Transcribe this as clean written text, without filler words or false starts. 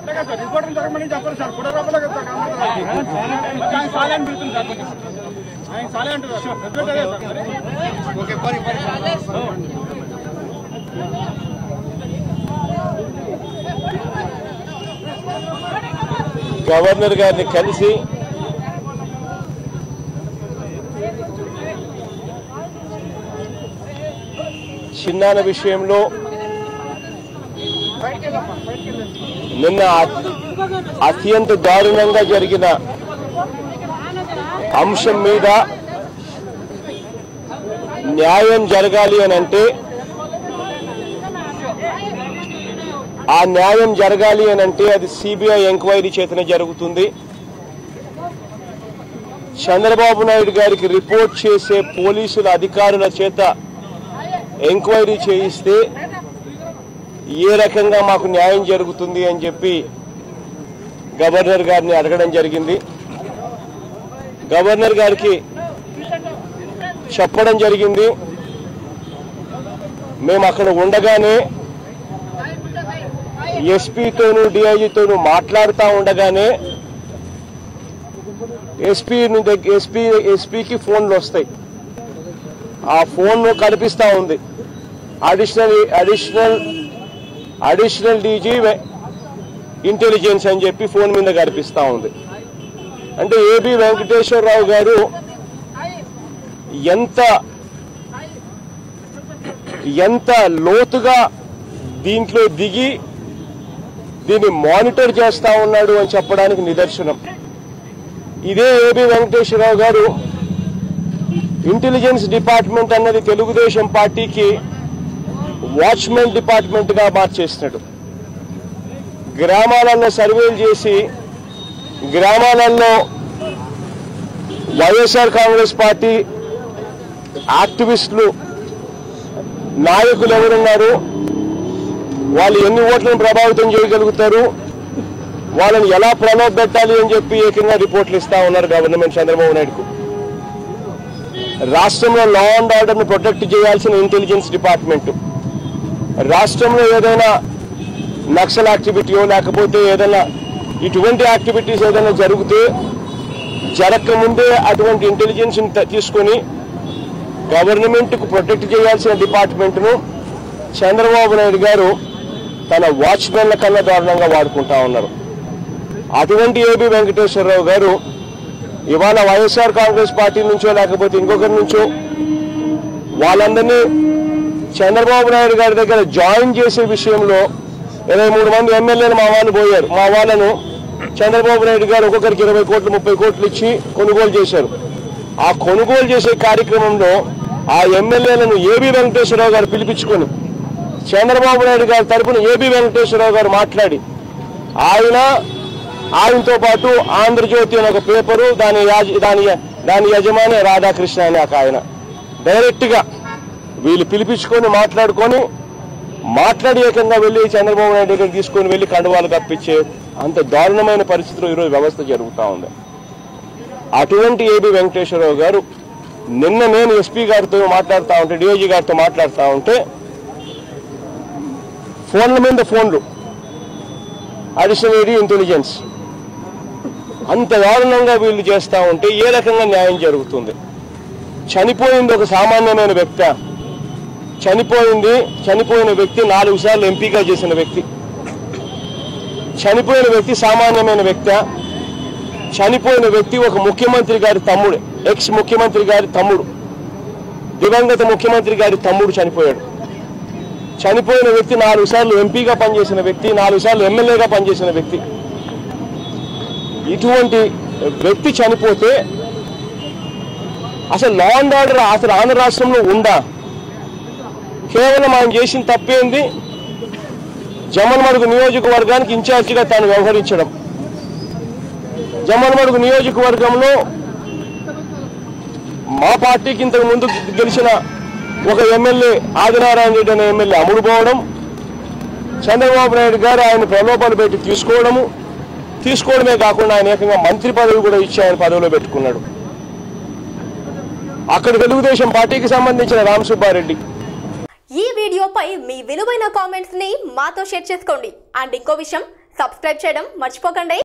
Governor గారిని కలిసి చిన్నాన విషయంలో నిన్న అత్యంత దారుణంగా జరిగిన అంశం మీద న్యాయం జరగాలి అని అంటే ఆ న్యాయం జరగాలి అని అంటే అది సిబిఐ ఎంక్వైరీ చేతనే జరుగుతుంది. చంద్రబాబు నాయుడు గారికి రిపోర్ట్ చేసే పోలీసుల అధికారుల చేత ఎంక్వైరీ చేయిస్తే ఏ రకంగా మాకు న్యాయం జరుగుతుంది అని చెప్పి గవర్నర్ గారిని అడగడం జరిగింది. గవర్నర్ గారికి చెప్పడం జరిగింది, మేము అక్కడ ఉండగానే ఎస్పీతోనూ డిఐజీతోనూ మాట్లాడుతూ ఉండగానే ఎస్పీకి ఫోన్లు వస్తాయి. ఆ ఫోన్ కనిపిస్తూ ఉంది అడిషనల్ డీజీ ఇంటెలిజెన్స్ అని చెప్పి ఫోన్ మీద కనిపిస్తూ ఉంది. అంటే ఏబి వెంకటేశ్వరరావు గారు ఎంత లోతుగా దీంట్లో దిగి దీన్ని మానిటర్ చేస్తా ఉన్నాడు అని చెప్పడానికి నిదర్శనం. ఇదే ఏబి వెంకటేశ్వరరావు గారు ఇంటెలిజెన్స్ డిపార్ట్మెంట్ అన్నది తెలుగుదేశం పార్టీకి వాచ్మెన్ డిపార్ట్మెంట్ గా మార్చేస్తున్నాడు. గ్రామాలలో సర్వేలు చేసి గ్రామాలలో వైఎస్ఆర్ కాంగ్రెస్ పార్టీ యాక్టివిస్టులు నాయకులు ఎవరున్నారు, వాళ్ళు ఎన్ని ఓట్లను ప్రభావితం చేయగలుగుతారు, వాళ్ళని ఎలా ప్రలోభ పెట్టాలి అని చెప్పి ఏకంగా రిపోర్ట్లు ఇస్తా ఉన్నారు గవర్నమెంట్ చంద్రబాబు నాయుడుకు. రాష్ట్రంలో లా అండ్ ఆర్డర్ను ప్రొటెక్ట్ చేయాల్సిన ఇంటెలిజెన్స్ డిపార్ట్మెంట్ రాష్ట్రంలో ఏదైనా నక్సల్ యాక్టివిటీయో లేకపోతే ఏదైనా ఇటువంటి యాక్టివిటీస్ ఏదైనా జరిగితే జరగకముందే అటువంటి ఇంటెలిజెన్స్ తీసుకొని గవర్నమెంట్కు ప్రొటెక్ట్ చేయాల్సిన డిపార్ట్మెంట్ను చంద్రబాబు నాయుడు గారు తన వాచ్మెన్ల కన్నా దారుణంగా వాడుకుంటా ఉన్నారు. అటువంటి ఏబి వెంకటేశ్వరరావు గారు ఇవాళ వైఎస్ఆర్ కాంగ్రెస్ పార్టీ నుంచో లేకపోతే ఇంకొకరి నుంచో వాళ్ళందరినీ చంద్రబాబు నాయుడు గారి దగ్గర జాయిన్ చేసే విషయంలో 23 మంది ఎమ్మెల్యేలు మా వాళ్ళు పోయారు. మా వాళ్ళను చంద్రబాబు నాయుడు గారు ఒక్కొక్కరికి 20 కోట్లు 30 కోట్లు ఇచ్చి కొనుగోలు చేశారు. ఆ కొనుగోలు చేసే కార్యక్రమంలో ఆ ఎమ్మెల్యేలను ఏబి వెంకటేశ్వరరావు గారు పిలిపించుకొని చంద్రబాబు నాయుడు గారి తరఫున ఏబి వెంకటేశ్వరరావు గారు మాట్లాడి ఆయనతో పాటు ఆంధ్రజ్యోతి అనే ఒక పేపరు దాని యజమాని రాధాకృష్ణ అనే ఒక ఆయన డైరెక్ట్ గా వీళ్ళు పిలిపించుకొని మాట్లాడి ఏకంగా వెళ్ళి చంద్రబాబు నాయుడు దగ్గర తీసుకొని వెళ్ళి కండువాలు కప్పించే అంత దారుణమైన పరిస్థితిలో ఈరోజు వ్యవస్థ జరుగుతూ ఉంది. అటువంటి ఏబి వెంకటేశ్వరరావు గారు నిన్న నేను ఎస్పీ గారితో మాట్లాడుతూ ఉంటే డిఐజీ గారితో మాట్లాడుతూ ఉంటే ఫోన్ల మీద ఫోన్లు అడిషనల్ ఇంటెలిజెన్స్ అంత దారుణంగా వీళ్ళు చేస్తూ ఉంటే ఏ రకంగా న్యాయం జరుగుతుంది? చనిపోయింది ఒక సామాన్యమైన వ్యక్తి, చనిపోయిన వ్యక్తి 4 సార్లు ఎంపీగా చేసిన వ్యక్తి, చనిపోయిన వ్యక్తి సామాన్యమైన వ్యక్తి, చనిపోయిన వ్యక్తి ఒక ముఖ్యమంత్రి గారి తమ్ముడు, ఎక్స్ ముఖ్యమంత్రి గారి తమ్ముడు, దివంగత ముఖ్యమంత్రి గారి తమ్ముడు చనిపోయాడు. చనిపోయిన వ్యక్తి 4 సార్లు ఎంపీగా పనిచేసిన వ్యక్తి, 4 సార్లు ఎమ్మెల్యేగా పనిచేసిన వ్యక్తి. ఇటువంటి వ్యక్తి చనిపోతే అసలు లా అండ్ ఆర్డర్ అసలు ఆంధ్ర రాష్ట్రంలో ఉందా? కేవలం ఆయన చేసిన తప్పేంది? జమ్మలమడుగు నియోజకవర్గానికి ఇన్ఛార్జిగా తాను వ్యవహరించడం. జమ్మలమడుగు నియోజకవర్గంలో మా పార్టీకి ఇంతకు ముందు గెలిచిన ఒక ఎమ్మెల్యే ఆదినారాయణ రెడ్డి అనే ఎమ్మెల్యే అమ్ముడుపోవడం, చంద్రబాబు నాయుడు గారు ఆయన ప్రలోభాలు పెట్టి తీసుకోవడమే కాకుండా ఆయన ఏకంగా మంత్రి పదవి కూడా ఇచ్చి ఆయన పదవిలో పెట్టుకున్నాడు. అక్కడ తెలుగుదేశం పార్టీకి సంబంధించిన రామసుబ్బారెడ్డి. ఈ వీడియోపై మీ విలువైన కామెంట్స్ ని మాతో షేర్ చేసుకోండి. అండ్ ఇంకో విషయం, సబ్స్క్రైబ్ చేయడం మర్చిపోకండి.